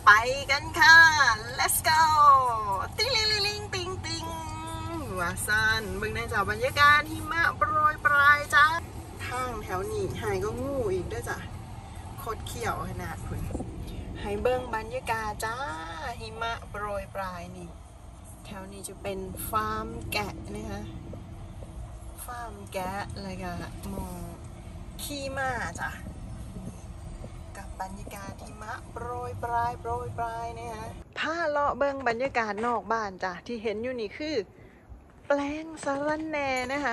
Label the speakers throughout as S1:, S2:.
S1: ไปกันค่ะ let's go ติ๊งลิงลิงติงติงว่าซันเบิ่งในจากบรรยากาศหิมะโปรยปลายจ้าทางแถวนี้หายก็งูอีกด้วยจ้ะโคตรเขียวขนาดคุณให้เบิ่งบรรยากาศจ้าหิมะโปรยปลายนี่แถวนี้จะเป็นฟาร์มแกะนะคะฟาร์มแกะอะไรกันมองขี้ม้าจ้ะกับบรรยากาศหิมะโปรยปลายนะคะผ้าเลาะเบิ่งบรรยากาศนอกบ้านจ้ะที่เห็นอยู่นี่คือแปลงสะระแหน่นะคะ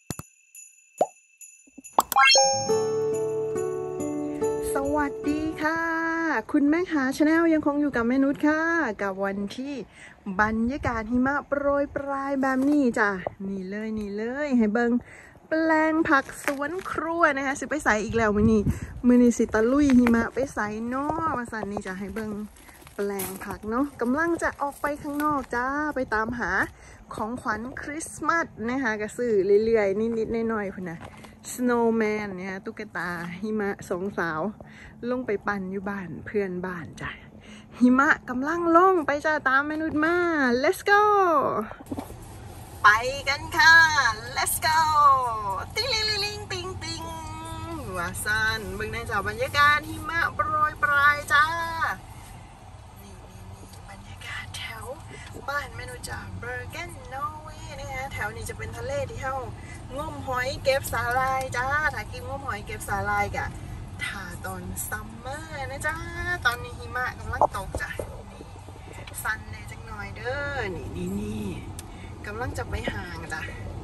S1: สวัสดีค่ะคุณแม่ขาชาแนลยังคงอยู่กับแม่นุชค่ะกับวันที่บรรยากาศหิมะโปรยปลายแบบนี้จ้ะนี่เลยให้เบิ่งแปลงผักสวนครัวนะคะสิไปใส่อีกแล้วมือนี้สิตะลุยหิมะไปใส่นอมาสันนี่จะให้เบิ่งแปลงผักเนาะกำลังจะออกไปข้างนอกจ้าไปตามหาของขวัญคริสต์มาสนะคะกระสือเรื่อยๆนิดๆหน่อยๆพุ่นนะsnowman เนี่ยตุ๊กตาหิมะสองสาวลงไปปั่นอยู่บ้านเพื่อนบ้านจ้ะหิมะกำลังลงไปจ้าตามเมนุษย์มา let's go ไปกันค่ะ let's go ติ๊งลิงลิงติงติงว่าซันเบิ่งในจากบรรยากาศหิมะโปรยปลายจ้านี่บรรยากาศแถวบ้านเมนุษย์จากเบอร์เกนนอร์เวย์นะคะแถวนี้จะเป็นทะเลที่เฮางมหอยเก็บสาหร่ายจ้าถ้ากินงมหอยเก็บสาหร่ายกะถ้าตอนซัมเมอร์นะจ้าตอนนี้หิมะกำลังตกจ้ะนี่ซันเลยจังหน่อยเด้อนี่กำลังจะไปห่างจ้ะ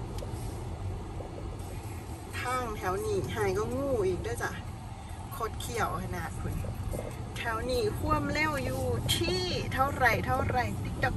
S1: ทางแถวนี้หายก็งูอีกด้วยจ้ะโคตรเขียวขนาดคุณแถวนี้ความเร็วอยู่ที่เท่าไหร่ติ๊กตอก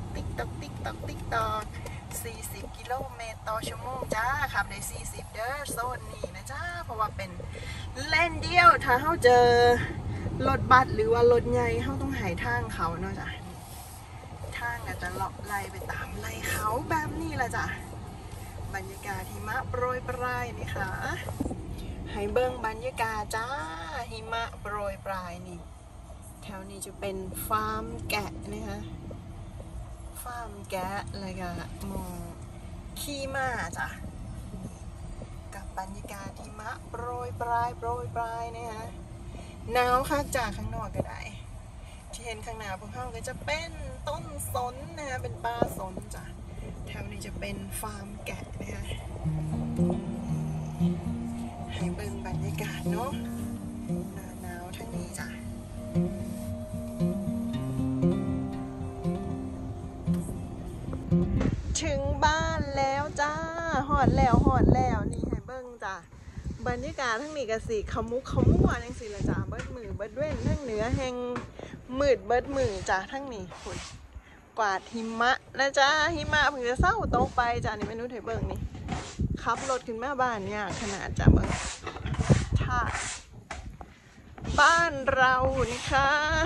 S1: 40 กิโลเมตรต่อชั่วโมงจ้าขับได้40เด้อโซนนี้นะจ้าเพราะว่าเป็นเลนเดียวถ้าเขาเจอรถบัสหรือว่ารถใหญ่เขาต้องหายทางเขาเนาะจ้ะทางอาจจะเลาะไล่ไปตามไล่เขาแบบนี้ละจ้ะบรรยากาศหิมะโปรยปลายนี่ค่ะให้เบิ้งบรรยากาศจ้าหิมะโปรยปลายนี่แถวนี้จะเป็นฟาร์มแกะนะคะฟาร์มแกะอะไรกันมองขี้ม้าจ้ะกับบรรยากาศหิมะโปรยปลายนะคะหนาวคักจากข้างนอกก็ได้ที่เห็นข้างหน้าพวกเขาก็จะเป็นต้นสนนะคะเป็นป่าสนจ้ะแถวนี้จะเป็นฟาร์มแกะนะคะให้เบิ่งบรรยากาศเนาะหนาวทั้งนี้จ้ะถึงบ้านแล้วจ้าหอดแล้วนี่ให้เบิ้งจ้ะบรรยากาศทั้งนี้กะสิขมุกขมัวทั้งสิละจ้าเบิดมือเบิดเว้นทั้งเหนือแห่งมืดเบิดมือจ้าทั้งนี้คุณกวาดหิมะนะจ้าหิมะเพิ่งจะเศร้าตกไปจ้านี่เมนูให้เบิ้งนี่ขับรถขึ้นมาบ้านเนี่ยขนาดจ้าเบิ้งถ้าบ้านเรานี่ค่ะ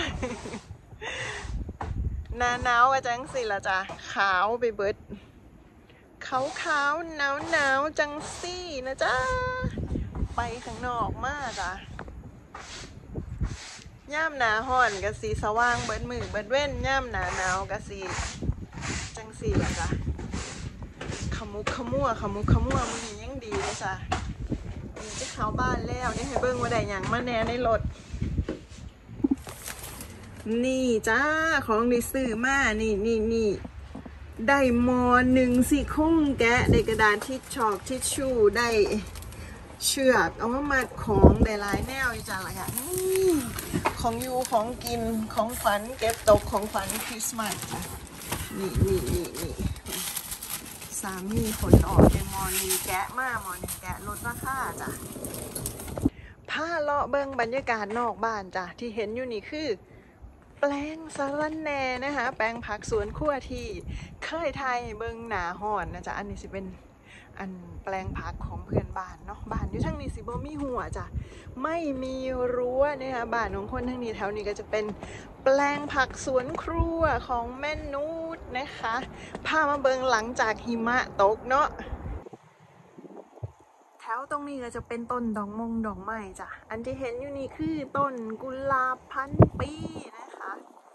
S1: หนาวจังสิละจ้ะขาวไปเบิดขาวหนาวจังสินะจ้าไปข้างนอกมาจ้ะย่ามหนาห่อนกะสีสว่างเบิดมือเบิดเว้นย่ามหนาหนาวกะสีจังสิละจ้ะขมุกขมัวมันยังดีเลยจ้ะนี่จะเข้าบ้านแล้วนี่ให้เบิ้งว่าได้อย่างมาแน่ในรถนี่จ้าของดิซื้อมานี่ได้ม.1สิคุ้งแกะได้กระดาษทิชชู่ได้เชือกเอามามัดของได้หลายแนวจ้าละค่ะนี่ของยูของกินของขวัญเก็บตกของขวัญคริสต์มาสจ้ะนี่สามีขนออกเป็นม.1แกะมาม.1แกะลดราคาจ้ะผ้าเลาะเบิ่งบรรยากาศนอกบ้านจ้ะที่เห็นอยู่นี่คือแปลงสะระแหน่นะคะแปลงผักสวนครัวที่เคยไทยเบิ่งหนาห่อนนะจ๊ะอันนี้สิเป็นอันแปลงผักของเพื่อนบ้านเนาะบ้านอยู่ทั้งนี้สิบ่มีหัวจ้ะไม่มีรั้วนะคะบ้านของคนทั้งนี้แถวนี้ก็จะเป็นแปลงผักสวนครัวของแม่นุชนะคะพามาเบิ่งหลังจากหิมะตกเนาะแถวตรงนี้ก็จะเป็นต้นดอกไม้จ้ะอันที่เห็นอยู่นี่คือต้นกุหลาบพันปีนะคะ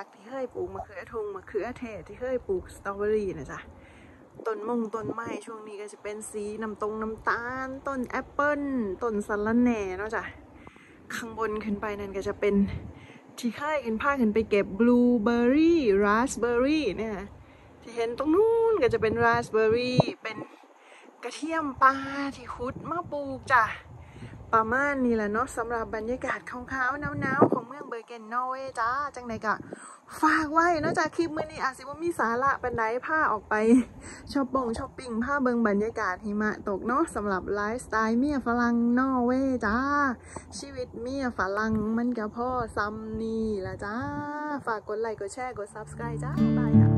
S1: กที่เคยปลูกมะเขือทงมะเขือเทศที่เคยปลูกสตรอเบอรี่นะจ๊ะต้นไม้ช่วงนี้ก็จะเป็นสีน้ำตาลต้นแอปเปิ้ลต้นสะระแหน่เนาะจ๊ะข้างบนขึ้นไปนั่นก็จะเป็นที่เคยขึ้นไปเก็บบลูเบอร์รี่ราสเบอร์รี่เนี่ยที่เห็นตรงนู้นก็จะเป็นราสเบอร์รี่เป็นกระเทียมป่าที่ขุดมาปลูกจ้ะประมาณนี้แหละเนาะสำหรับบรรยากาศขาวๆหนาวๆของเมืองเบอร์เกนนอร์เวย์จ้าจังใดก็ฝากไว้นะจ๊ะคลิปมื้อนี้อาจสิว่ามีสาระปันไดผ้าออกไปช้อปปิ้งผ้าเบิงบรรยากาศหิมะตกเนาะสำหรับไลฟ์สไตล์เมียฝรั่งนอร์เวย์จ้าชีวิตเมียฝรั่งมันก็พ่อซ้ำนี่ละจ้าฝากกดไลค์กดแชร์กด Subscribe จ้าบายจ้า